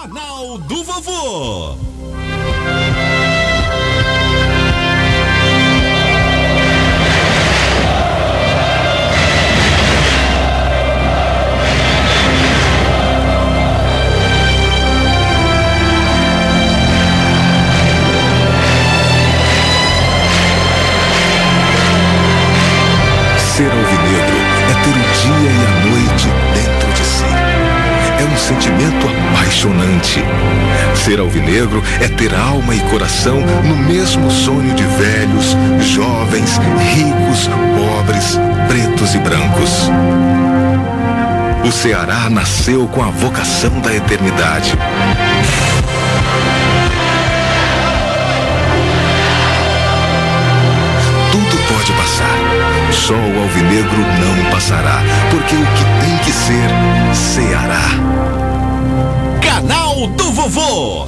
Canal do Vovô. Ser alvinegro é ter o dia e a noite dentro de si. É um sentimento apaixonante. Ser alvinegro é ter alma e coração no mesmo sonho de velhos, jovens, ricos, pobres, pretos e brancos. O Ceará nasceu com a vocação da eternidade. Tudo pode passar. Só o alvinegro não passará, porque o que tem que ser, Ceará. Canal do Vovô.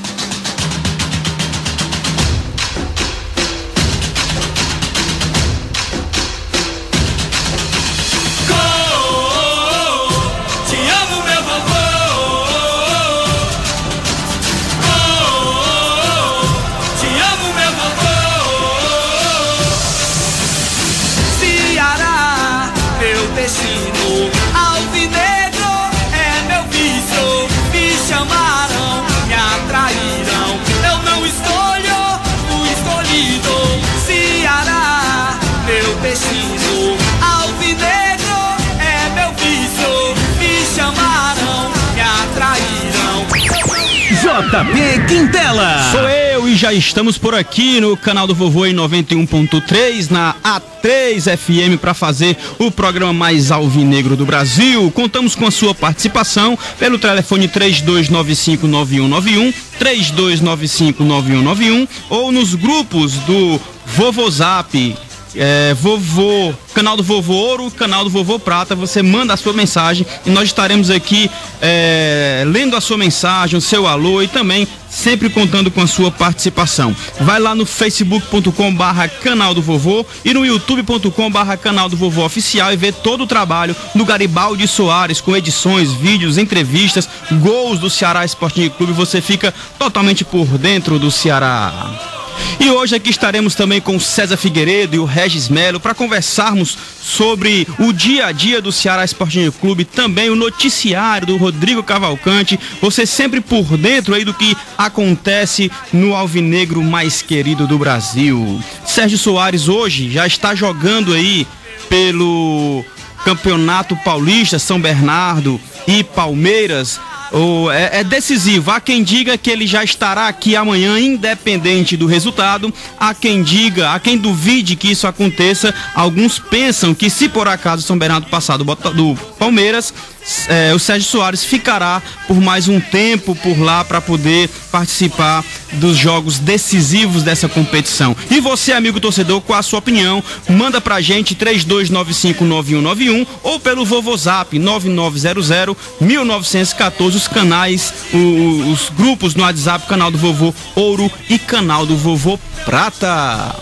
Alvinegro é meu vício, me chamaram, me atraíram. Eu não escolho o escolhido. Ceará, meu destino. Alvinegro é meu vício, me chamaram, me atraíram. JP Quintela. Sou eu e já estamos por aqui no Canal do Vovô em 91.3 na A3 FM para fazer o programa mais alvinegro do Brasil. Contamos com a sua participação pelo telefone 32959191, 32959191 ou nos grupos do Vovozap. Vovô, canal do Vovô Ouro, canal do Vovô Prata. Você manda a sua mensagem e nós estaremos aqui lendo a sua mensagem, o seu alô e também sempre contando com a sua participação. Vai lá no facebook.com/canal do Vovô e no youtube.com/canal do Vovô Oficial e vê todo o trabalho do Garibaldi Soares com edições, vídeos, entrevistas, gols do Ceará Sporting Clube. Você fica totalmente por dentro do Ceará. E hoje aqui estaremos também com o César Figueiredo e o Regis Melo para conversarmos sobre o dia a dia do Ceará Sporting Clube, também o noticiário do Rodrigo Cavalcante. Você sempre por dentro aí do que acontece no alvinegro mais querido do Brasil. Sérgio Soares hoje já está jogando aí pelo Campeonato Paulista, São Bernardo e Palmeiras. É decisivo. Há quem diga que ele já estará aqui amanhã, independente do resultado. Há quem diga, há quem duvide que isso aconteça. Alguns pensam que se por acaso São Bernardo passar do Palmeiras, o Sérgio Soares ficará por mais um tempo por lá para poder participar dos jogos decisivos dessa competição. E você, amigo torcedor, qual a sua opinião? Manda pra gente 32959191 ou pelo Vovozap 9900-1914, os canais, os grupos no WhatsApp, canal do Vovô Ouro e canal do Vovô Prata.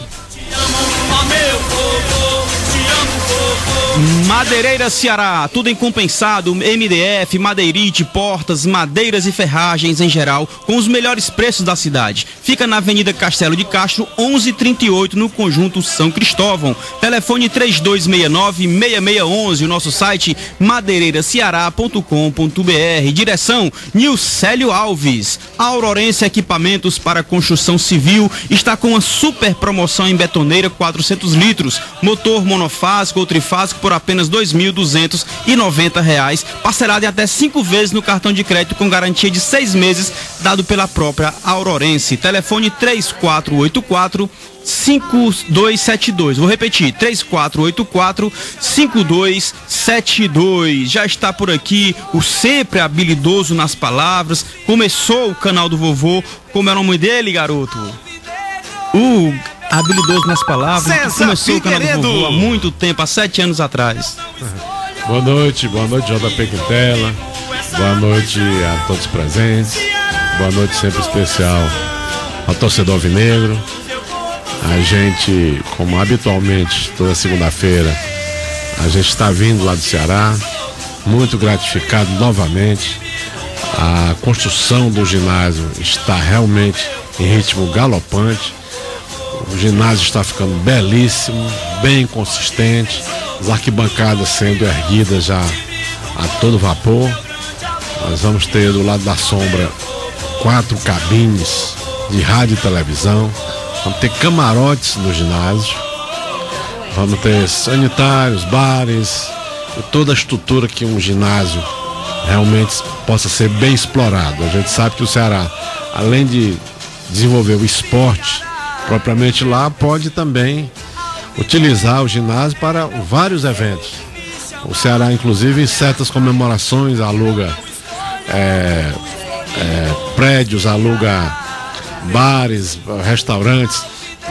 Madeireira Ceará, tudo em compensado, MDF, madeirite, portas, madeiras e ferragens em geral, com os melhores preços da cidade. Fica na Avenida Castelo de Castro, 1138, no Conjunto São Cristóvão. Telefone 3269-6611, o nosso site madeireiraceará.com.br. Direção Nilcélio Alves. Aurorense Equipamentos para Construção Civil está com uma super promoção em betoneira 400 litros, motor monofásico ou trifásico por apenas R$ 2.290, parcelado em até 5 vezes no cartão de crédito com garantia de 6 meses, dado pela própria Aurorense. Telefone 3484-5272. Vou repetir, 3484-5272. Já está por aqui o sempre habilidoso nas palavras. Começou o canal do Vovô. Como é o nome dele, garoto? Habilidoso nas palavras, que começou o canal do Vovô há muito tempo, há 7 anos atrás. Boa noite, JP Quintela. Boa noite a todos presentes. Boa noite sempre especial ao torcedor alvinegro. A gente, como habitualmente, toda segunda-feira, a gente está vindo lá do Ceará, muito gratificado novamente. A construção do ginásio está realmente em ritmo galopante. O ginásio está ficando belíssimo, bem consistente. As arquibancadas sendo erguidas já a todo vapor. Nós vamos ter do lado da sombra 4 cabines de rádio e televisão. Vamos ter camarotes no ginásio. Vamos ter sanitários, bares e toda a estrutura que um ginásio realmente possa ser bem explorado. A gente sabe que o Ceará, além de desenvolver o esporte propriamente lá, pode também utilizar o ginásio para vários eventos. O Ceará, inclusive, em certas comemorações, aluga prédios, aluga bares, restaurantes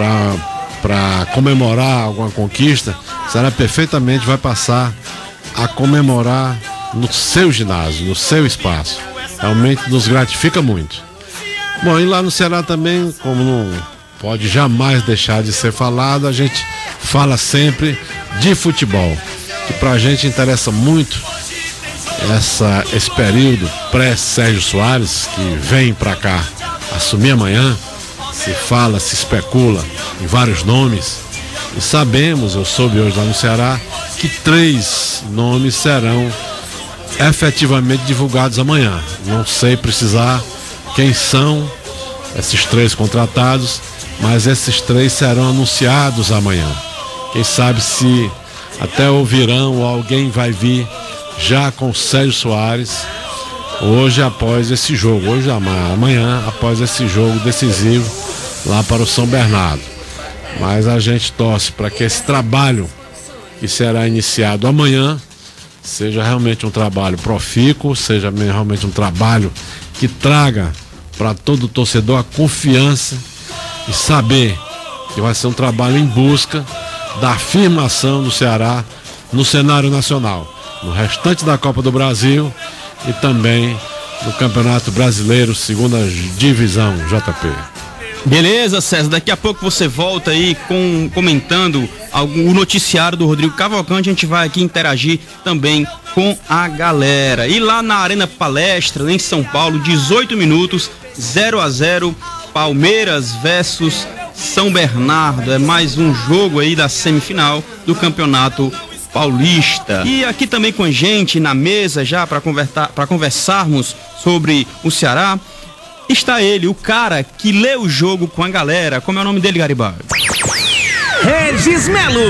para comemorar alguma conquista. O Ceará perfeitamente vai passar a comemorar no seu ginásio, no seu espaço. Realmente nos gratifica muito. Bom, e lá no Ceará também, como não pode jamais deixar de ser falado, a gente fala sempre de futebol, que pra gente interessa muito esse período pré-Sérgio Soares, que vem pra cá assumir amanhã. Se fala, se especula em vários nomes, e sabemos, eu soube hoje lá no Ceará, que 3 nomes serão efetivamente divulgados amanhã. Não sei precisar quem são esses 3 contratados, mas esses 3 serão anunciados amanhã. Quem sabe se até ouvirão ou alguém vai vir já com o Sérgio Soares hoje após esse jogo, amanhã após esse jogo decisivo lá para o São Bernardo. Mas a gente torce para que esse trabalho que será iniciado amanhã seja realmente um trabalho profícuo, seja realmente um trabalho que traga para todo torcedor a confiança e saber que vai ser um trabalho em busca da afirmação do Ceará no cenário nacional, no restante da Copa do Brasil e também no Campeonato Brasileiro, 2ª Divisão, JP. Beleza, César, daqui a pouco você volta aí comentando o noticiário do Rodrigo Cavalcante. A gente vai aqui interagir também com a galera. E lá na Arena Palestra, em São Paulo, 18 minutos, 0-0, Palmeiras versus São Bernardo. É mais um jogo aí da semifinal do Campeonato Paulista. E aqui também com a gente na mesa já para conversarmos sobre o Ceará, está ele, o cara que lê o jogo com a galera. Como é o nome dele, Garibaldi? Regis Melo.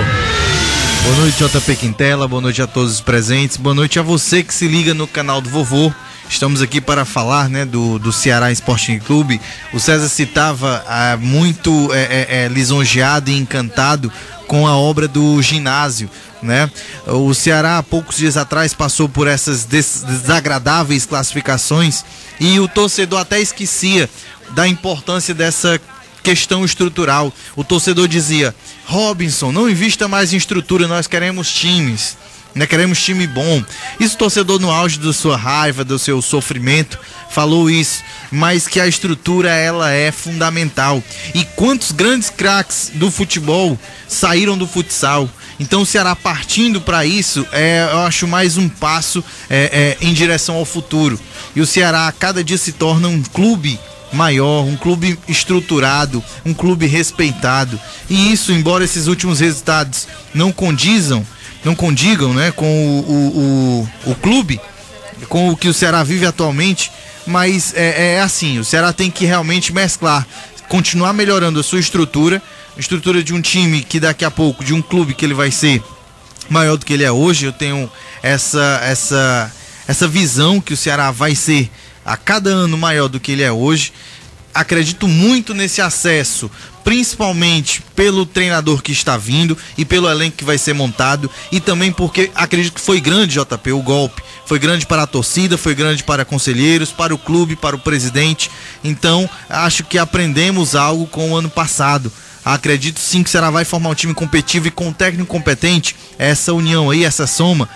Boa noite, JP Quintela, boa noite a todos os presentes, boa noite a você que se liga no canal do Vovô. Estamos aqui para falar, né, do Ceará Sporting Clube. O César citava muito lisonjeado e encantado com a obra do ginásio, né? O Ceará, há poucos dias atrás, passou por essas desagradáveis classificações e o torcedor até esquecia da importância dessa questão estrutural. O torcedor dizia: Robinson, não invista mais em estrutura, nós queremos times, né? Queremos time bom. Isso o torcedor no auge da sua raiva, do seu sofrimento, falou isso, mas que a estrutura ela é fundamental. E quantos grandes craques do futebol saíram do futsal? Então o Ceará partindo para isso, eu acho mais um passo em direção ao futuro. E o Ceará a cada dia se torna um clube maior, um clube estruturado, um clube respeitado. E isso, embora esses últimos resultados não condigam, né, com o clube, com o que o Ceará vive atualmente, mas assim, o Ceará tem que realmente mesclar, continuar melhorando a sua estrutura de um time que daqui a pouco, de um clube que ele vai ser maior do que ele é hoje. Eu tenho essa visão que o Ceará vai ser a cada ano maior do que ele é hoje. Acredito muito nesse acesso, principalmente pelo treinador que está vindo e pelo elenco que vai ser montado, e também porque acredito que foi grande, JP, o golpe. Foi grande para a torcida, foi grande para conselheiros, para o clube, para o presidente. Então, acho que aprendemos algo com o ano passado. Acredito sim que o Ceará vai formar um time competitivo e com um técnico competente, essa união aí, essa soma,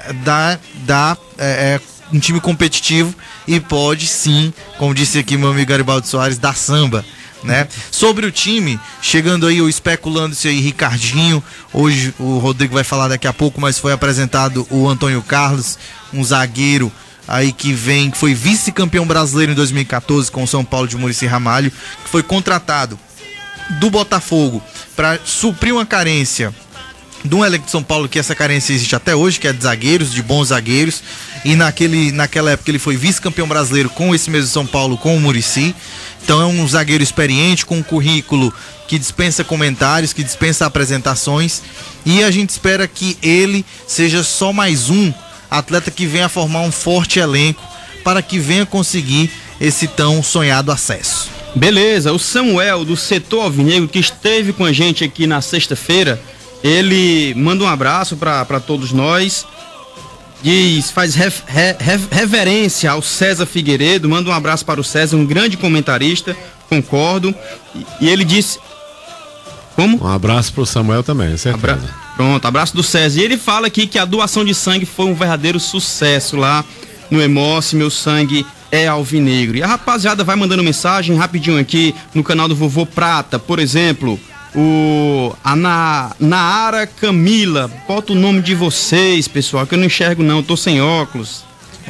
dá um time competitivo e pode sim, como disse aqui meu amigo Garibaldi Soares, dar samba, né? Sobre o time, chegando aí, ou especulando isso aí, Ricardinho, hoje o Rodrigo vai falar daqui a pouco, mas foi apresentado o Antônio Carlos, um zagueiro aí que foi vice-campeão brasileiro em 2014 com o São Paulo de Muricy Ramalho, que foi contratado do Botafogo para suprir uma carência de um elenco de São Paulo, que essa carência existe até hoje, que é de zagueiros, de bons zagueiros, e naquela época ele foi vice-campeão brasileiro com esse mesmo São Paulo, com o Muricy. Então é um zagueiro experiente, com um currículo que dispensa comentários, que dispensa apresentações, e a gente espera que ele seja só mais um atleta que venha formar um forte elenco para que venha conseguir esse tão sonhado acesso. Beleza, o Samuel do Setor Alvinegro, que esteve com a gente aqui na sexta-feira, ele manda um abraço para todos nós, faz reverência ao César Figueiredo, manda um abraço para o César, um grande comentarista, concordo, e ele disse... Como? Um abraço pro Samuel também, certeza. Pronto, abraço do César. E ele fala aqui que a doação de sangue foi um verdadeiro sucesso lá no Emoce, meu sangue é alvinegro. E a rapaziada vai mandando mensagem rapidinho aqui no canal do Vovô Prata, por exemplo... A Naara Camila, bota o nome de vocês, pessoal, que eu não enxergo não, eu tô sem óculos.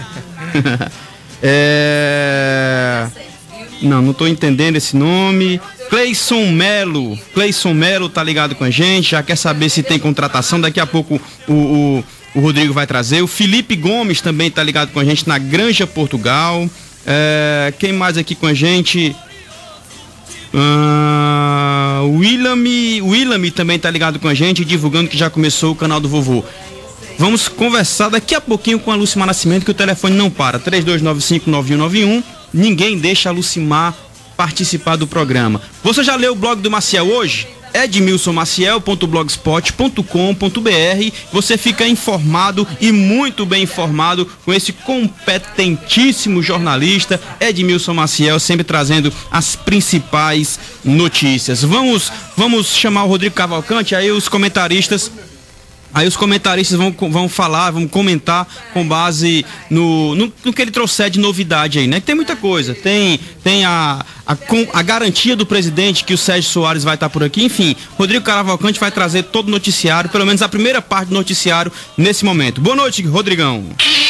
Não tô entendendo esse nome. Cleison Melo tá ligado com a gente, já quer saber se tem contratação, daqui a pouco o Rodrigo vai trazer. O Felipe Gomes também tá ligado com a gente na Granja Portugal. Quem mais aqui com a gente? O William também tá ligado com a gente, divulgando que já começou o canal do Vovô. Vamos conversar daqui a pouquinho com a Lucimar Nascimento, que o telefone não para, 3295-9191. Ninguém deixa a Lucimar participar do programa. Você já leu o blog do Maciel hoje? edmilsonmaciel.blogspot.com.br. Você fica informado e muito bem informado com esse competentíssimo jornalista Edmilson Maciel, sempre trazendo as principais notícias. Vamos chamar o Rodrigo Cavalcante, aí os comentaristas vão falar, vão comentar com base no que ele trouxer de novidade aí, né? Tem muita coisa, tem a garantia do presidente que o Sérgio Soares vai estar por aqui, enfim, Rodrigo Cavalcante vai trazer todo o noticiário, pelo menos a primeira parte do noticiário nesse momento. Boa noite, Rodrigão.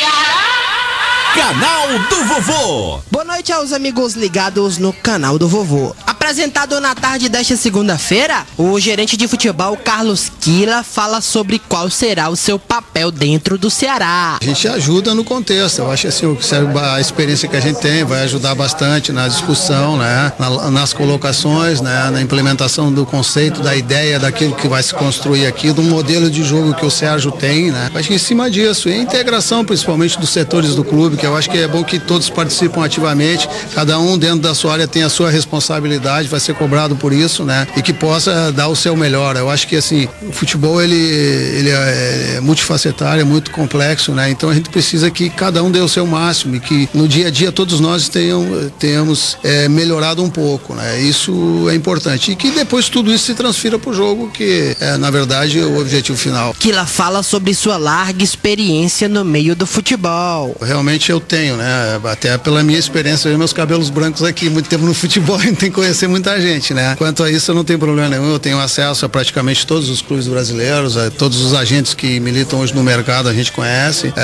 Canal do Vovô. Boa noite aos amigos ligados no Canal do Vovô. Apresentado na tarde desta segunda-feira, o gerente de futebol Carlos Quila fala sobre qual será o seu papel dentro do Ceará. A gente ajuda no contexto, eu acho assim, a experiência que a gente tem vai ajudar bastante na discussão, né, nas colocações, né, na implementação do conceito, da ideia, daquilo que vai se construir aqui, do modelo de jogo que o Sérgio tem, né. Acho que em cima disso, e a integração principalmente dos setores do clube, que eu acho que é bom que todos participam ativamente, cada um dentro da sua área tem a sua responsabilidade, vai ser cobrado por isso, né? E que possa dar o seu melhor. Eu acho que assim, o futebol ele é multifacetário, é muito complexo, né? Então a gente precisa que cada um dê o seu máximo e que no dia a dia todos nós tenhamos melhorado um pouco, né? Isso é importante. E que depois tudo isso se transfira para o jogo, que é, na verdade, o objetivo final. Quila fala sobre sua larga experiência no meio do futebol. Realmente eu tenho, né? Até pela minha experiência, meus cabelos brancos aqui, muito tempo no futebol, a gente tem que conhecer muita gente, né? Quanto a isso, eu não tenho problema nenhum, eu tenho acesso a praticamente todos os clubes brasileiros, a todos os agentes que militam hoje no mercado, a gente conhece.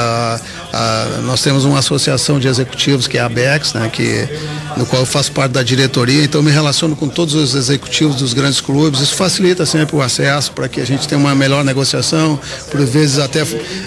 Nós temos uma associação de executivos que é a ABEX, né? No qual eu faço parte da diretoria, então eu me relaciono com todos os executivos dos grandes clubes, isso facilita sempre o acesso para que a gente tenha uma melhor negociação, por vezes até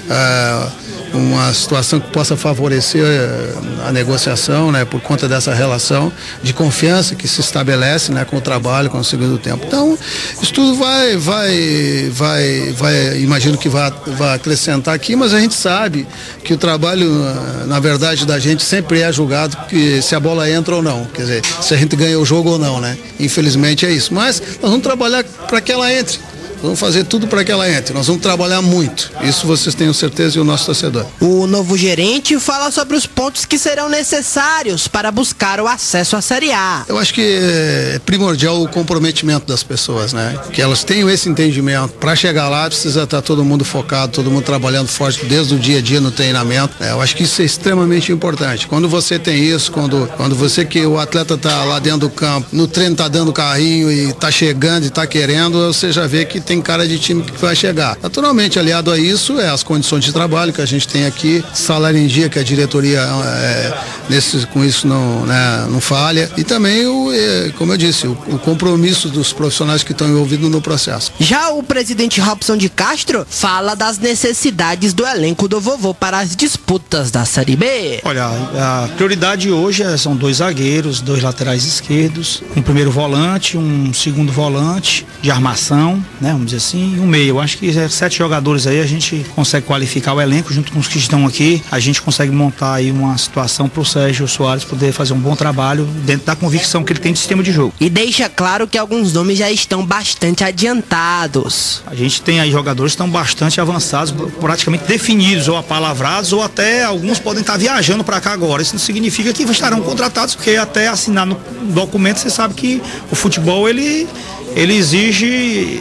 uma situação que possa favorecer a negociação, né, por conta dessa relação de confiança que se estabelece, né, com o trabalho, com o segundo tempo. Então, isso tudo vai, imagino que vai acrescentar aqui, mas a gente sabe que o trabalho, na verdade, da gente sempre é julgado que se a bola entra ou não, quer dizer, se a gente ganha o jogo ou não, né? Infelizmente é isso, mas nós vamos trabalhar para que ela entre. Vamos fazer tudo para que ela entre. Nós vamos trabalhar muito. Isso vocês tenham certeza, e o nosso torcedor. O novo gerente fala sobre os pontos que serão necessários para buscar o acesso à Série A. Eu acho que é primordial o comprometimento das pessoas, né? Que elas tenham esse entendimento. Para chegar lá, precisa estar todo mundo focado, todo mundo trabalhando forte desde o dia a dia no treinamento. Eu acho que isso é extremamente importante. Quando você tem isso, quando você que o atleta está lá dentro do campo, no treino está dando carrinho e está chegando e está querendo, você já vê que tem cara de time que vai chegar. Naturalmente, aliado a isso, as condições de trabalho que a gente tem aqui, salário em dia, que a diretoria com isso não falha, e também, como eu disse, o compromisso dos profissionais que estão envolvidos no processo. Já o presidente Robson de Castro fala das necessidades do elenco do Vovô para as disputas da Série B. Olha, a prioridade hoje são 2 zagueiros, 2 laterais esquerdos, um primeiro volante, um segundo volante de armação, né, vamos dizer assim, e um meio. Eu acho que 7 jogadores aí a gente consegue qualificar o elenco junto com os que estão aqui. A gente consegue montar aí uma situação para o Sérgio Soares poder fazer um bom trabalho dentro da convicção que ele tem de sistema de jogo. E deixa claro que alguns nomes já estão bastante adiantados. A gente tem aí jogadores que estão bastante avançados, praticamente definidos ou apalavrados, ou até alguns podem estar viajando para cá agora. Isso não significa que estarão contratados, porque até assinar no documento você sabe que o futebol ele exige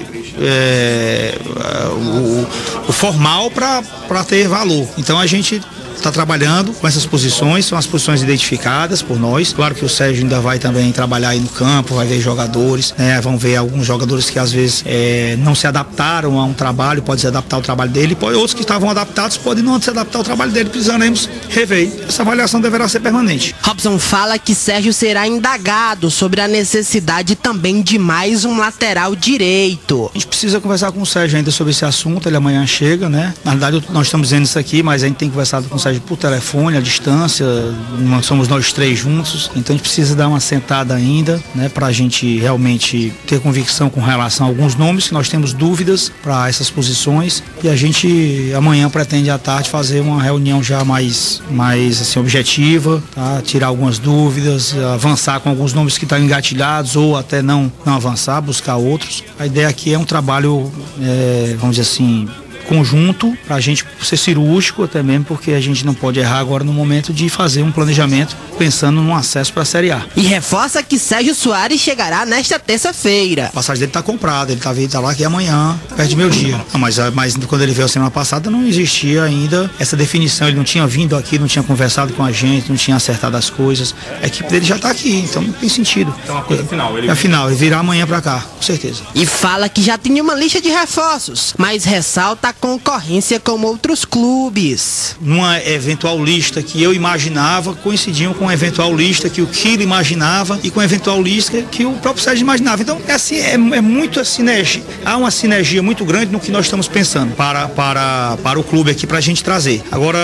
o formal para ter valor. Então a gente está trabalhando com essas posições, são as posições identificadas por nós. Claro que o Sérgio ainda vai também trabalhar aí no campo, vai ver jogadores, né? Vão ver alguns jogadores que às vezes não se adaptaram a um trabalho, pode se adaptar ao trabalho dele, outros que estavam adaptados podem não se adaptar ao trabalho dele, precisaremos rever. Essa avaliação deverá ser permanente. Robson fala que Sérgio será indagado sobre a necessidade também de mais um lateral direito. A gente precisa conversar com o Sérgio ainda sobre esse assunto, ele amanhã chega, né? Na verdade nós estamos dizendo isso aqui, mas a gente tem conversado com o Sérgio por telefone, à distância, somos nós 3 juntos, então a gente precisa dar uma sentada ainda, né, pra gente realmente ter convicção com relação a alguns nomes, que nós temos dúvidas para essas posições, e a gente amanhã pretende à tarde fazer uma reunião já mais assim, objetiva, tá? Tirar algumas dúvidas, avançar com alguns nomes que estão engatilhados ou até não avançar, buscar outros. A ideia aqui é um trabalho, vamos dizer assim, conjunto, para a gente ser cirúrgico até mesmo, porque a gente não pode errar agora no momento de fazer um planejamento pensando no acesso para a Série A. E reforça que Sérgio Soares chegará nesta terça-feira. A passagem dele está comprada, ele tá lá aqui amanhã, perto de meio-dia. Mas quando ele veio a semana passada não existia ainda essa definição, ele não tinha vindo aqui, não tinha conversado com a gente, não tinha acertado as coisas. A equipe dele já está aqui, então não tem sentido. Então a coisa final, ele virá amanhã para cá, com certeza. E fala que já tinha uma lista de reforços, mas ressalta a concorrência com outros clubes. Numa eventual lista que eu imaginava, coincidiam com a eventual lista que o Kilo imaginava e com a eventual lista que o próprio Sérgio imaginava. Então é muito a sinergia. Há uma sinergia muito grande no que nós estamos pensando para o clube aqui, para a gente trazer. Agora,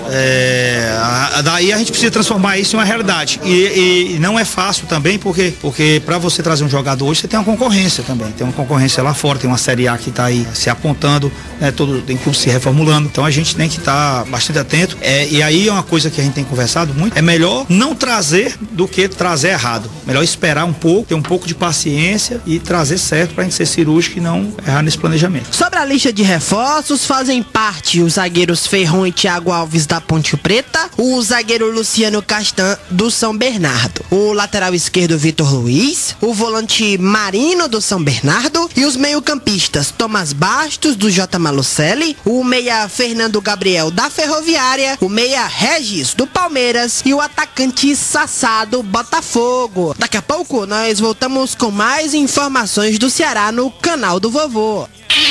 daí a gente precisa transformar isso em uma realidade. E não é fácil também, porque para você trazer um jogador hoje, você tem uma concorrência também. Tem uma concorrência lá fora, tem uma Série A que está aí se apontando, né, tem clube se reformulando. Então a gente tem que estar bastante atento. E aí é uma coisa que a gente tem conversado muito, é melhor não trazer do que trazer errado. Melhor esperar um pouco, ter um pouco de paciência e trazer certo para a gente ser cirúrgico e não errar nesse planejamento. Sobre a lista de reforços, fazem parte os zagueiros Ferron e Thiago Alves da Ponte Preta, o zagueiro Luciano Castan do São Bernardo, o lateral esquerdo Vitor Luiz, o volante Marino do São Bernardo e os meio-campistas Tomás Bastos do J. Malucelli, o meia Fernando Gabriel da Ferroviária, o meia Regis do Palmeiras e o atacante Sassá do Botafogo. Daqui a pouco nós voltamos com mais informações do Ceará no canal do Vovô.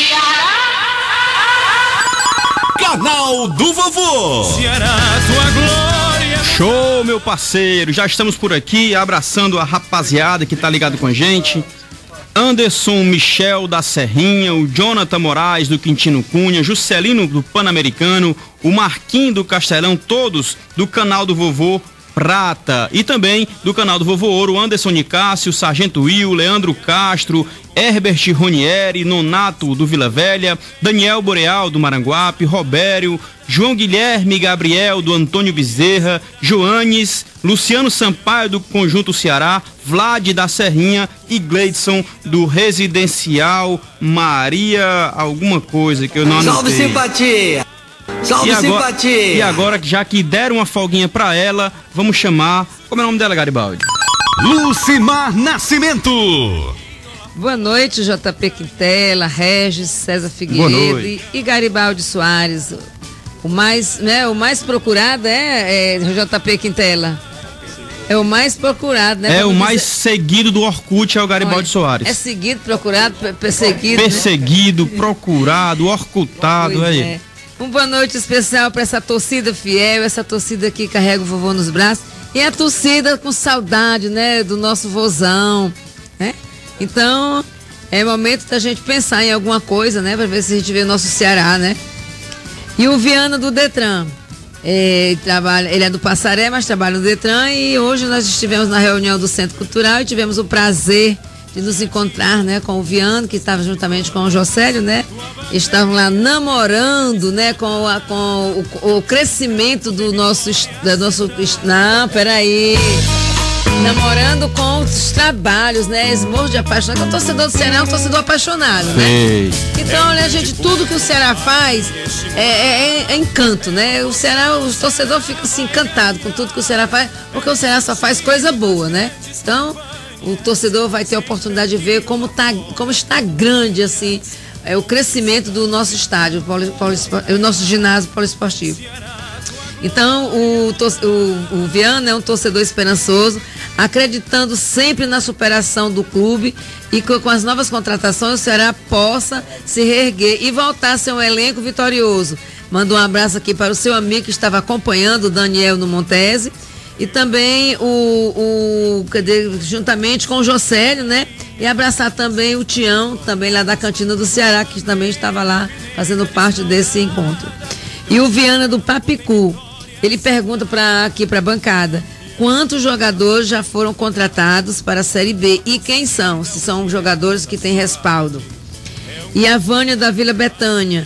Canal do Vovô. Ceará, sua glória. Show, meu parceiro, já estamos por aqui abraçando a rapaziada que tá ligado com a gente. Anderson Michel da Serrinha, o Jonathan Moraes do Quintino Cunha, Juscelino do Pan-Americano, o Marquinhos do Castelão, todos do canal do Vovô Prata, e também do canal do Vovô Ouro, Anderson Nicásio, Sargento Will, Leandro Castro, Herbert Ronieri, Nonato do Vila Velha, Daniel Boreal do Maranguape, Robério, João Guilherme Gabriel do Antônio Bezerra, Joanes, Luciano Sampaio do Conjunto Ceará, Vlad da Serrinha e Gleidson do Residencial Maria alguma coisa que eu não anotei. Salve simpatia! Salve simpatia! E agora, já que deram uma folguinha pra ela, vamos chamar... Como é o nome dela, Garibaldi? Lucimar Nascimento. Boa noite, JP Quintela, Regis, César Figueiredo e Garibaldi Soares. O mais procurado é JP Quintela. É o mais procurado, né? É o mais seguido do Orkut, é o Garibaldi Soares. É seguido, procurado, perseguido. Perseguido, né? Procurado, orcutado, aí. É. Uma boa noite especial para essa torcida fiel, essa torcida que carrega o vovô nos braços. E a torcida com saudade, né? Do nosso vozão, né? Então, é momento da gente pensar em alguma coisa, né? Para ver se a gente vê o nosso Ceará, né? E o Viana do Detran. Ele é do Passaré, mas trabalha no Detran, e hoje nós estivemos na reunião do Centro Cultural e tivemos o prazer de nos encontrar, né, com o Viana, que estava juntamente com o Jocélio, né? Estavam lá namorando, né, com o crescimento do nosso não, peraí. Namorando com os trabalhos, né? Esmorro de apaixonado. O torcedor do Ceará é um torcedor apaixonado, né? Então, olha, gente, tudo que o Ceará faz é encanto, né? O torcedor fica assim encantado com tudo que o Ceará faz, porque o Ceará só faz coisa boa, né? Então, o torcedor vai ter a oportunidade de ver como está grande, assim, o crescimento do nosso estádio, o nosso ginásio poliesportivo. Então, o Viana é um torcedor esperançoso, acreditando sempre na superação do clube e com as novas contratações o Ceará possa se reerguer e voltar a ser um elenco vitorioso. Manda um abraço aqui para o seu amigo que estava acompanhando, o Daniel no Montese, e também juntamente com o Jocélio, né? E abraçar também o Tião, também lá da Cantina do Ceará, que também estava lá fazendo parte desse encontro. E o Viana do Papicu, ele pergunta aqui para a bancada: quantos jogadores já foram contratados para a Série B e quem são? Se são jogadores que têm respaldo. E a Vânia da Vila Betânia,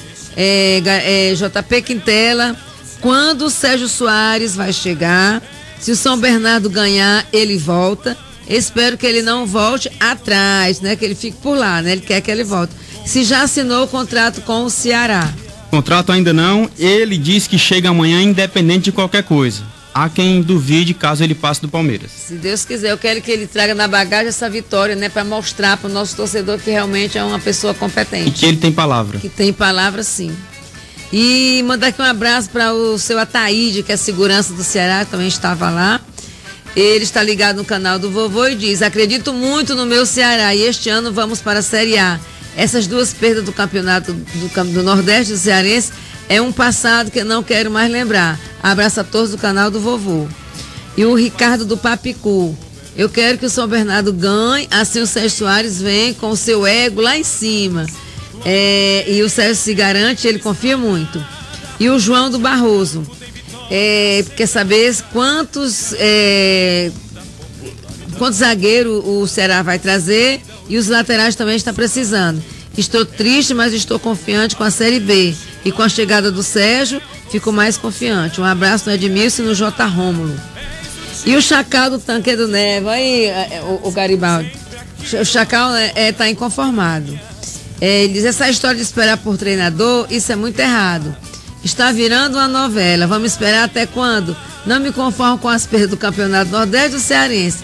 JP Quintela, quando o Sérgio Soares vai chegar? Se o São Bernardo ganhar, ele volta. Espero que ele não volte atrás, né? Que ele fique por lá, né? Ele quer que ele volte. Se já assinou o contrato com o Ceará? Contrato ainda não, ele diz que chega amanhã independente de qualquer coisa. Há quem duvide caso ele passe do Palmeiras. Se Deus quiser, eu quero que ele traga na bagagem essa vitória, né? Para mostrar para o nosso torcedor que realmente é uma pessoa competente. E que ele tem palavra. Que tem palavra, sim. E mandar aqui um abraço para o seu Ataíde, que é segurança do Ceará, que também estava lá. Ele está ligado no canal do vovô e diz: acredito muito no meu Ceará e este ano vamos para a Série A. Essas duas perdas do campeonato do Nordeste do Cearense é um passado que eu não quero mais lembrar. Abraço a todos do canal do vovô. E o Ricardo do Papicu: eu quero que o São Bernardo ganhe, assim o Sérgio Soares vem com o seu ego lá em cima. E o Sérgio se garante, ele confia muito. E o João do Barroso quer saber quantos zagueiros o Ceará vai trazer, e os laterais também estão precisando. Estou triste, mas estou confiante com a Série B. E com a chegada do Sérgio, fico mais confiante. Um abraço no Edmilson e no J. Rômulo. E o Chacal do Tanque do Neve, aí, o Garibaldi. O Chacal está inconformado. Ele diz: essa história de esperar por treinador, isso é muito errado. Está virando uma novela. Vamos esperar até quando? Não me conformo com as perdas do Campeonato Nordeste do Cearense.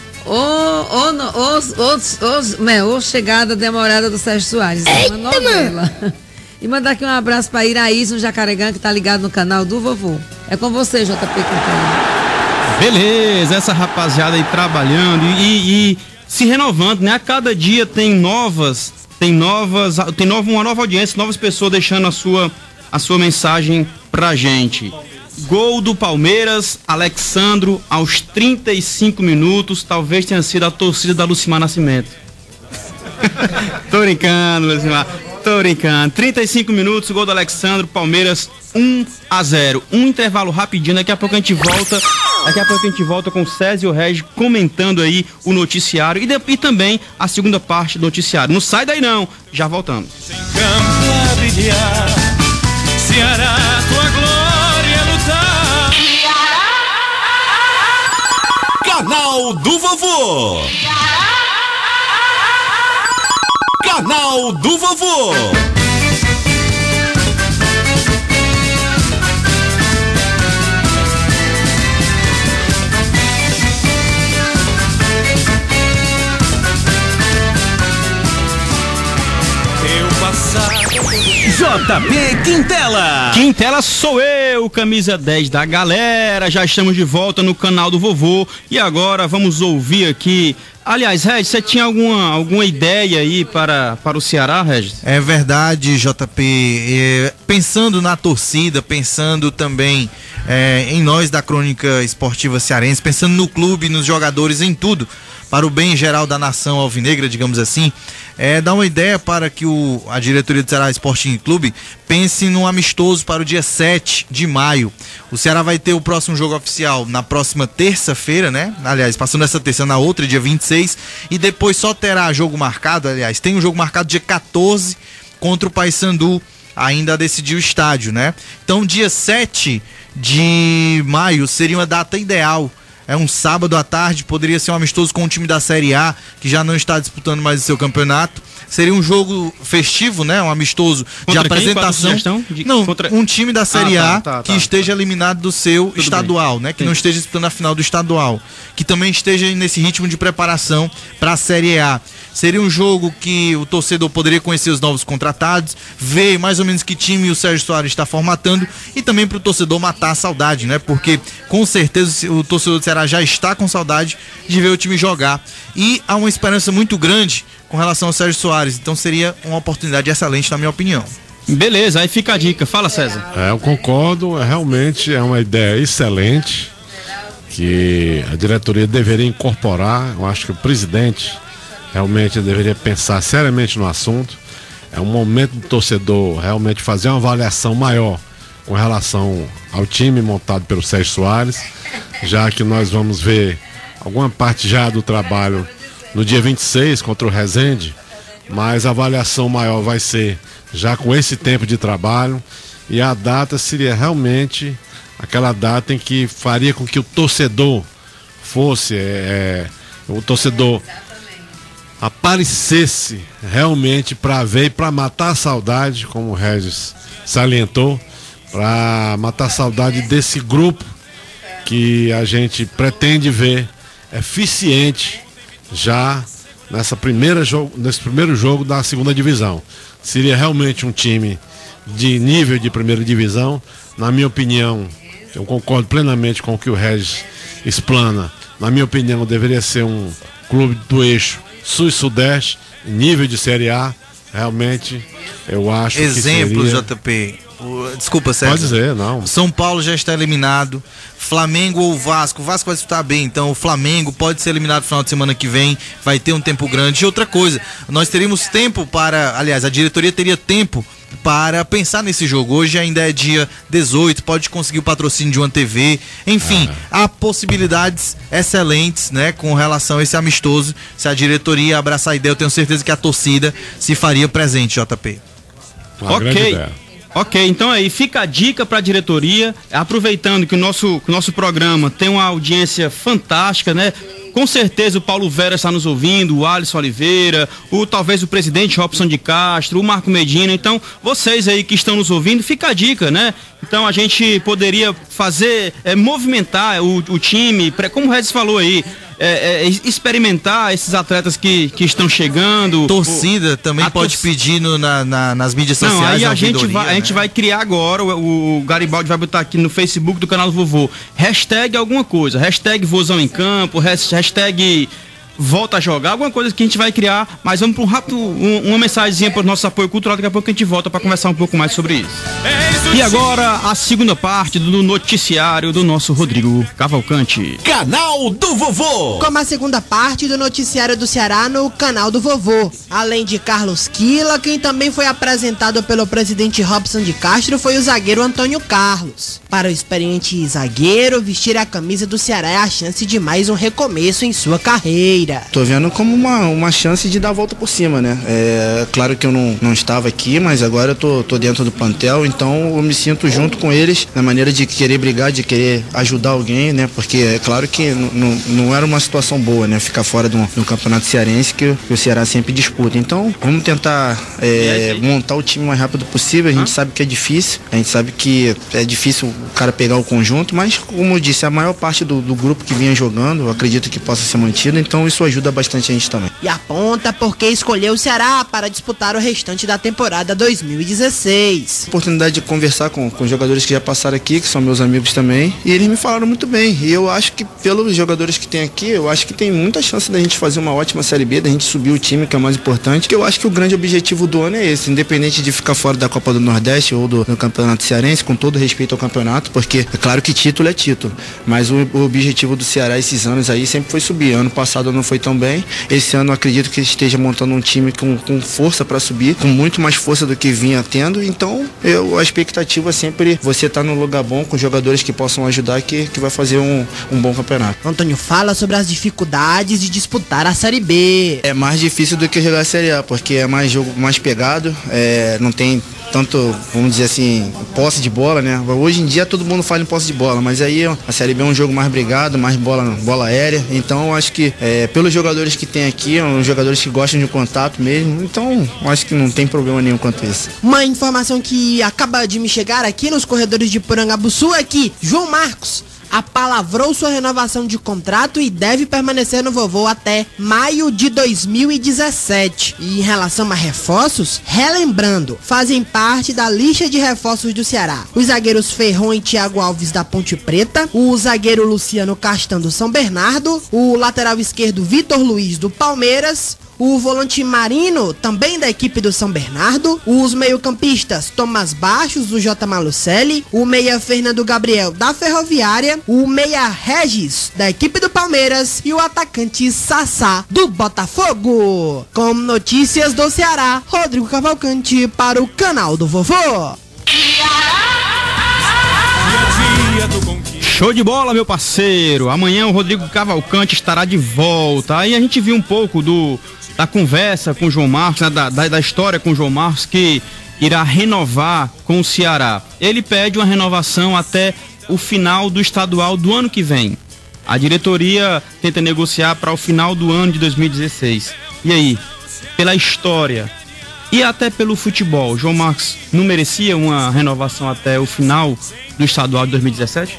Ou chegada demorada do Sérgio Soares. É uma novela. E mandar aqui um abraço para Iraís no Jacaregã, que está ligado no canal do vovô. É com você, JP Quintana. Beleza, essa rapaziada aí trabalhando e se renovando, né? A cada dia tem uma nova audiência, novas pessoas deixando a sua mensagem pra gente. Gol do Palmeiras, Alexandro, aos 35 minutos, talvez tenha sido a torcida da Lucimar Nascimento. Tô brincando, Lucimar, tô brincando. 35 minutos, gol do Alexandro, Palmeiras 1-0. Um intervalo rapidinho, daqui a pouco a gente volta com o Césio Regis comentando aí o noticiário e também a segunda parte do noticiário. Não sai daí não, já voltamos. Ceará, tua glória lutar. Canal do Vovô. Canal do Vovô. JP Quintela. Quintela sou eu, camisa 10 da galera. Já estamos de volta no canal do vovô. E agora vamos ouvir aqui. Aliás, Regis, você tinha alguma ideia aí para o Ceará, Regis? É verdade, JP. Pensando na torcida, pensando também em nós da Crônica Esportiva Cearense, pensando no clube, nos jogadores, em tudo, para o bem geral da nação alvinegra, digamos assim, dá uma ideia para que a diretoria do Ceará Sporting Clube pense num amistoso para o dia 7 de maio. O Ceará vai ter o próximo jogo oficial na próxima terça-feira, né? Aliás, passando essa terça na outra, dia 26, e depois só terá jogo marcado, aliás, tem um jogo marcado dia 14 contra o Paysandu, ainda a decidir o estádio, né? Então, dia 7 de maio seria uma data ideal. É um sábado à tarde, poderia ser um amistoso com o time da Série A, que já não está disputando mais o seu campeonato. Seria um jogo festivo, né? Um amistoso de apresentação. Um time da Série A que esteja eliminado do seu estadual, né? Que não esteja disputando a final do estadual. Que também esteja nesse ritmo de preparação para a Série A. Seria um jogo que o torcedor poderia conhecer os novos contratados, ver mais ou menos que time o Sérgio Soares está formatando e também para o torcedor matar a saudade, né? Porque com certeza o torcedor do Ceará já está com saudade de ver o time jogar. E há uma esperança muito grande com relação ao Sérgio Soares. Então seria uma oportunidade excelente, na minha opinião. Beleza, aí fica a dica. Fala, César. Eu concordo, realmente é uma ideia excelente que a diretoria deveria incorporar. Eu acho que o presidente realmente deveria pensar seriamente no assunto. É um momento do torcedor realmente fazer uma avaliação maior com relação ao time montado pelo Sérgio Soares, já que nós vamos ver alguma parte já do trabalho no dia 26 contra o Resende, mas a avaliação maior vai ser já com esse tempo de trabalho, e a data seria realmente aquela data em que faria com que o torcedor fosse, o torcedor aparecesse realmente para ver e para matar a saudade, como o Regis salientou, para matar a saudade desse grupo que a gente pretende ver eficiente já nesse primeiro jogo da segunda divisão. Seria realmente um time de nível de primeira divisão. Na minha opinião, eu concordo plenamente com o que o Regis explana. Na minha opinião, deveria ser um clube do eixo sul e sudeste, nível de Série A. Realmente, eu acho exemplo, que seria... JP. Desculpa, César. Pode dizer, não. São Paulo já está eliminado. Flamengo ou Vasco. O Vasco vai disputar bem, então o Flamengo pode ser eliminado no final de semana que vem. Vai ter um tempo grande. E outra coisa, nós teríamos tempo para... Aliás, a diretoria teria tempo para pensar nesse jogo. Hoje ainda é dia 18, pode conseguir o patrocínio de uma TV. Enfim, há possibilidades excelentes, né, com relação a esse amistoso. Se a diretoria abraçar a ideia, eu tenho certeza que a torcida se faria presente, JP. Ok, então aí fica a dica para a diretoria, aproveitando que o nosso programa tem uma audiência fantástica, né? Com certeza o Paulo Vera está nos ouvindo, o Alisson Oliveira, talvez o presidente Robson de Castro, o Marco Medina. Então, vocês aí que estão nos ouvindo, fica a dica, né? Então a gente poderia fazer, movimentar o time, como o Regis falou aí, experimentar esses atletas que estão chegando. Torcida também pode pedir nas mídias sociais. Não, aí a gente vai criar agora, o Garibaldi vai botar aqui no Facebook do canal do Vovô, hashtag alguma coisa, hashtag Vozão em Campo, hashtag volta a jogar, alguma coisa que a gente vai criar, mas vamos para um rápido, uma mensagenzinha para o nosso apoio cultural, daqui a pouco a gente volta para conversar um pouco mais sobre isso. E agora, a segunda parte do noticiário do nosso Rodrigo Cavalcante. Canal do Vovô. Como a segunda parte do noticiário do Ceará no canal do Vovô. Além de Carlos Quila, quem também foi apresentado pelo presidente Robson de Castro foi o zagueiro Antônio Carlos. Para o experiente zagueiro, vestir a camisa do Ceará é a chance de mais um recomeço em sua carreira. Tô vendo como uma chance de dar a volta por cima, né? É claro que eu não estava aqui, mas agora eu tô dentro do plantel, então eu me sinto junto com eles na maneira de querer brigar, de querer ajudar alguém, né? Porque é claro que não era uma situação boa, né? Ficar fora do campeonato cearense que o Ceará sempre disputa. Então, vamos tentar montar o time o mais rápido possível. A gente sabe que é difícil, a gente sabe que é difícil o cara pegar o conjunto, mas como eu disse, a maior parte do grupo que vinha jogando, eu acredito que possa ser mantido, então isso ajuda bastante a gente também. E aponta porque escolheu o Ceará para disputar o restante da temporada 2016. Oportunidade de conversar com jogadores que já passaram aqui, que são meus amigos também, e eles me falaram muito bem, e eu acho que pelos jogadores que tem aqui, eu acho que tem muita chance da gente fazer uma ótima Série B, da gente subir o time, que é o mais importante, que eu acho que o grande objetivo do ano é esse, independente de ficar fora da Copa do Nordeste ou do Campeonato Cearense, com todo respeito ao campeonato, porque é claro que título é título, mas o objetivo do Ceará esses anos aí sempre foi subir. Ano passado não foi tão bem, esse ano eu acredito que esteja montando um time com força para subir, com muito mais força do que vinha tendo, então a expectativa é sempre você estar num lugar bom, com jogadores que possam ajudar, que vai fazer um bom campeonato. Antônio fala sobre as dificuldades de disputar a Série B. É mais difícil do que jogar a Série A, porque é mais jogo mais pegado, não tem tanto, vamos dizer assim, posse de bola, né? Hoje em dia todo mundo fala em posse de bola, mas aí a Série B é um jogo mais brigado, mais bola aérea, então eu acho que pelos jogadores que tem aqui, são jogadores que gostam de contato mesmo, então eu acho que não tem problema nenhum quanto isso. Uma informação que acaba de me chegar aqui nos corredores de Porangabuçu é que João Marcos apalavrou sua renovação de contrato e deve permanecer no Vovô até maio de 2017. E em relação a reforços, relembrando, fazem parte da lista de reforços do Ceará os zagueiros Ferron e Thiago Alves da Ponte Preta, o zagueiro Luciano Castan do São Bernardo, o lateral esquerdo Vitor Luiz do Palmeiras, o volante Marino, também da equipe do São Bernardo, os meio-campistas Tomás Baixos, do J. Malucelli, o meia Fernando Gabriel, da Ferroviária, o meia Regis, da equipe do Palmeiras e o atacante Sassá, do Botafogo. Com notícias do Ceará, Rodrigo Cavalcante para o canal do Vovô. Show de bola, meu parceiro. Amanhã o Rodrigo Cavalcante estará de volta. Aí a gente viu um pouco da conversa com o João Marcos, né, da história com o João Marcos, que irá renovar com o Ceará. Ele pede uma renovação até o final do estadual do ano que vem. A diretoria tenta negociar para o final do ano de 2016. E aí, pela história e até pelo futebol, João Marcos não merecia uma renovação até o final do estadual de 2017?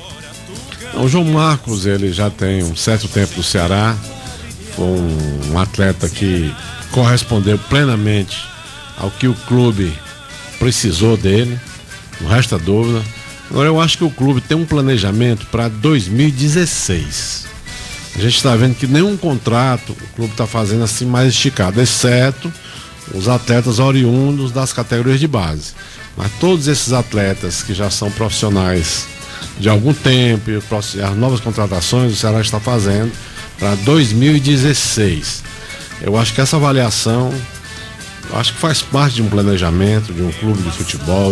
O João Marcos, ele já tem um certo tempo no Ceará, foi um atleta que correspondeu plenamente ao que o clube precisou dele, não resta dúvida. Agora eu acho que o clube tem um planejamento para 2016. A gente está vendo que nenhum contrato o clube está fazendo assim mais esticado, exceto os atletas oriundos das categorias de base. Mas todos esses atletas que já são profissionais de algum tempo, as novas contratações o Ceará está fazendo para 2016. Eu acho que essa avaliação, acho que faz parte de um planejamento de um clube de futebol,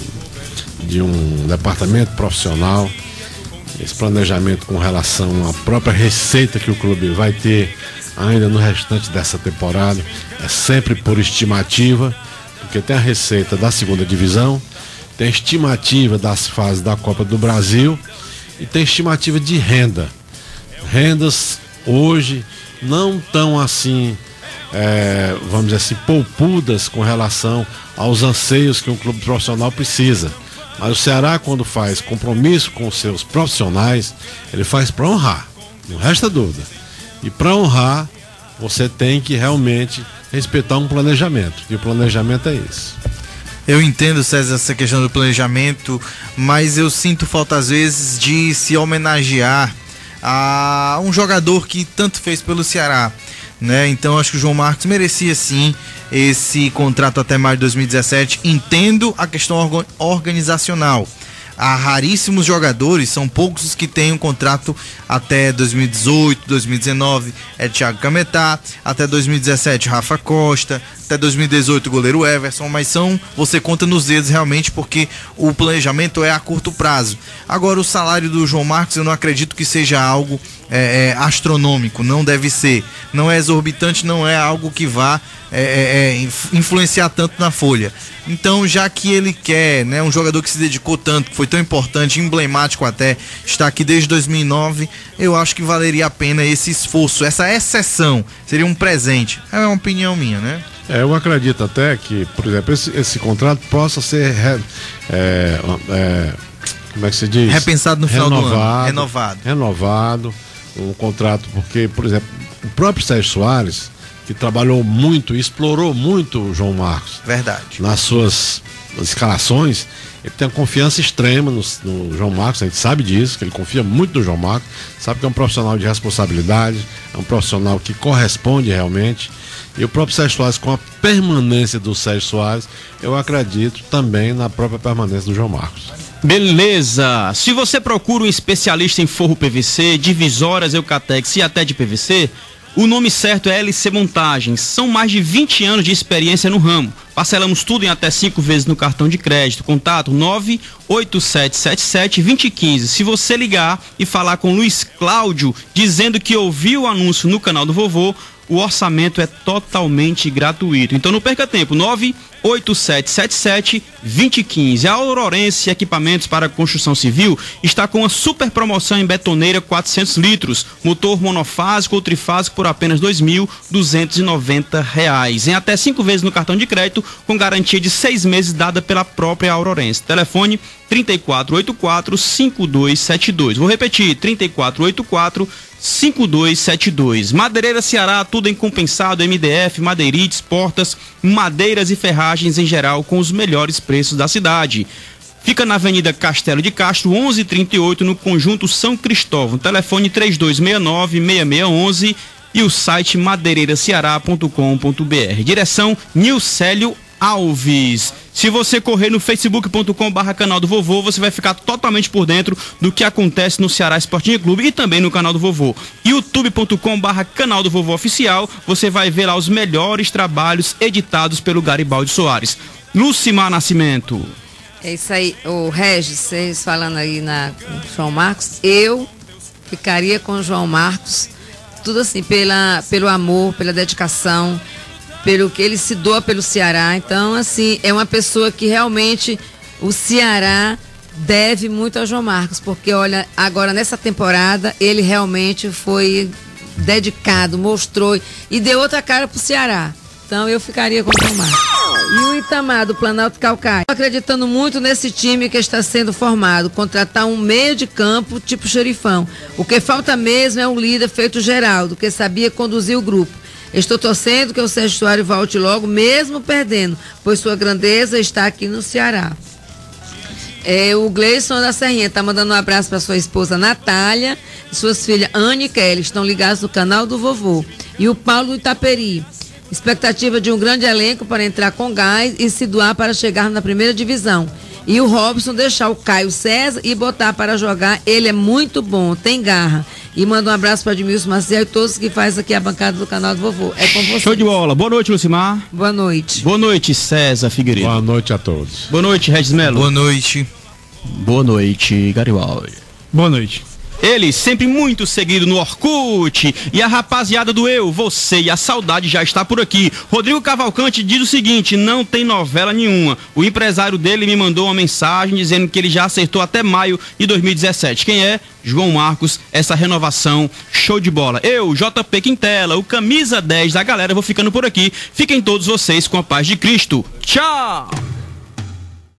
de um departamento profissional. Esse planejamento com relação à própria receita que o clube vai ter ainda no restante dessa temporada é sempre por estimativa, porque tem a receita da segunda divisão, tem estimativa das fases da Copa do Brasil e tem estimativa de renda. Rendas hoje não tão assim, vamos dizer assim, poupudas com relação aos anseios que um clube profissional precisa. Mas o Ceará, quando faz compromisso com os seus profissionais, ele faz para honrar, não resta dúvida. E para honrar, você tem que realmente respeitar um planejamento, e o planejamento é isso. Eu entendo, César, essa questão do planejamento, mas eu sinto falta às vezes de se homenagear a um jogador que tanto fez pelo Ceará, né? Então acho que o João Marcos merecia sim esse contrato até maio de 2017. Entendo a questão organizacional. Há raríssimos jogadores, são poucos os que têm um contrato até 2018, 2019, Thiago Cametá, até 2017 Rafa Costa, até 2018 o goleiro Everson, mas você conta nos dedos realmente, porque o planejamento é a curto prazo. Agora o salário do João Marcos eu não acredito que seja algo astronômico, não deve ser. Não é exorbitante, não é algo que vá influenciar tanto na folha. Então, já que ele quer, né, um jogador que se dedicou tanto, que foi tão importante, emblemático até, está aqui desde 2009, eu acho que valeria a pena esse esforço, essa exceção, seria um presente. É uma opinião minha, né? Eu acredito até que, por exemplo, esse contrato possa ser como é que se diz? Repensado no final do ano. Renovado. Um contrato, porque, por exemplo, o próprio Sérgio Soares, que trabalhou muito e explorou muito o João Marcos. Verdade. Nas suas escalações, ele tem uma confiança extrema no João Marcos, a gente sabe disso, que ele confia muito no João Marcos, sabe que é um profissional de responsabilidade, é um profissional que corresponde realmente. E o próprio Sérgio Soares, com a permanência do Sérgio Soares, eu acredito também na própria permanência do João Marcos. Beleza! Se você procura um especialista em forro PVC, divisórias, eucatex e até de PVC, o nome certo é LC Montagens. São mais de 20 anos de experiência no ramo. Parcelamos tudo em até 5 vezes no cartão de crédito. Contato 98777-2015. Se você ligar e falar com Luiz Cláudio, dizendo que ouviu o anúncio no canal do Vovô, o orçamento é totalmente gratuito. Então não perca tempo, 98777-2015. A Aurorense Equipamentos para Construção Civil está com uma super promoção em betoneira 400 litros, motor monofásico ou trifásico por apenas R$ 2.290, em até 5 vezes no cartão de crédito, com garantia de 6 meses dada pela própria Aurorense. Telefone 3484-5272. Vou repetir, 3484-5272. Madeireira Ceará, tudo em compensado, MDF, madeirites, portas, madeiras e ferragens em geral com os melhores preços da cidade. Fica na Avenida Castelo de Castro, 1138, no Conjunto São Cristóvão. Telefone 3269-6611 e o site madeireiraceará.com.br. Direção Nilcélio Alves. Se você correr no facebook.com/canal do Vovô, você vai ficar totalmente por dentro do que acontece no Ceará Sporting Clube e também no canal do Vovô. youtube.com/canal do Vovô Oficial, você vai ver lá os melhores trabalhos editados pelo Garibaldi Soares. Lucimar Nascimento. É isso aí, o Regis, vocês falando aí com João Marcos, eu ficaria com o João Marcos, tudo assim, pelo amor, pela dedicação, pelo que ele se doa pelo Ceará. Então, assim, é uma pessoa que realmente o Ceará deve muito ao João Marcos, porque, olha, agora nessa temporada ele realmente foi dedicado, mostrou e deu outra cara pro Ceará. Então, eu ficaria com o João Marcos. E o Itamar, do Planalto Calcaia, acreditando muito nesse time que está sendo formado, contratar um meio de campo tipo Xerifão. O que falta mesmo é um líder feito Geraldo, que sabia conduzir o grupo. Estou torcendo que o Sérgio Soares volte logo, mesmo perdendo, pois sua grandeza está aqui no Ceará. O Gleison da Serrinha está mandando um abraço para sua esposa Natália e suas filhas Anne e Kelly, estão ligados no canal do Vovô. E o Paulo Itaperi, expectativa de um grande elenco para entrar com gás e se doar para chegar na primeira divisão. E o Robson deixar o Caio César e botar para jogar, ele é muito bom, tem garra. E manda um abraço para Edmilson Maciel e todos que fazem aqui a bancada do canal do Vovô. É com você. Show de bola. Boa noite, Lucimar. Boa noite. Boa noite, César Figueiredo. Boa noite a todos. Boa noite, Regis Melo. Boa noite. Boa noite, Garibaldi. Boa noite. Ele, sempre muito seguido no Orkut. E a rapaziada do Eu, Você e a Saudade já está por aqui. Rodrigo Cavalcante diz o seguinte: não tem novela nenhuma. O empresário dele me mandou uma mensagem dizendo que ele já acertou até maio de 2017. Quem é? João Marcos. Essa renovação, show de bola. Eu, JP Quintela, o camisa 10 da galera, vou ficando por aqui. Fiquem todos vocês com a paz de Cristo. Tchau!